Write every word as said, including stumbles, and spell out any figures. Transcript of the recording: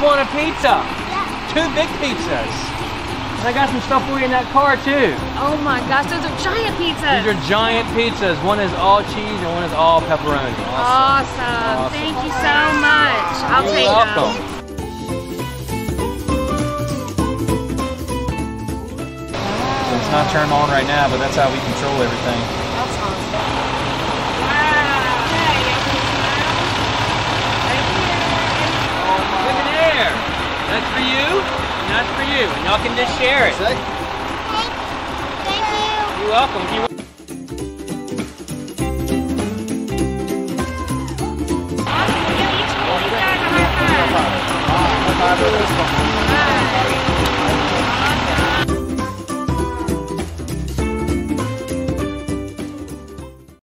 want a pizza? Yeah. Two big pizzas. And I got some stuff for you in that car too. Oh my gosh, those are giant pizzas. These are giant pizzas. One is all cheese and one is all pepperoni. Awesome. awesome. Thank you so much. I'll You're take welcome. them. It's not turned on right now, but that's how we control everything. That's awesome. Wow. Hey, Look at there. That's for you, and that's for you. And y'all can just share it. Thank, thank you. You're welcome. If you awesome. Give each one of you guys a high five. High five for this one.